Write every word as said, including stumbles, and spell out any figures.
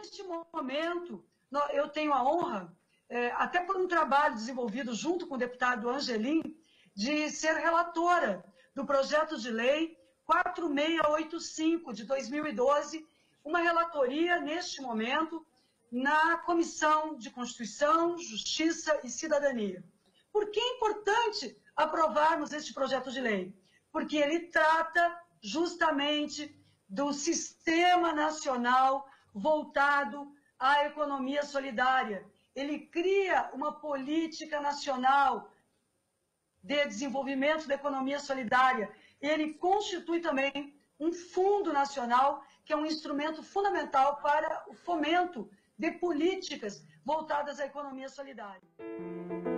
neste momento, eu tenho a honra, é, até por um trabalho desenvolvido junto com o deputado Angelim, de ser relatora do projeto de lei quatro seis oito cinco, de dois mil e doze, uma relatoria, neste momento, na Comissão de Constituição, Justiça e Cidadania. Por que é importante aprovarmos este projeto de lei? Porque ele trata justamente do Sistema Nacional voltado à economia solidária. Ele cria uma política nacional de desenvolvimento da economia solidária. Ele constitui também um fundo nacional, que é um instrumento fundamental para o fomento de políticas voltadas à economia solidária.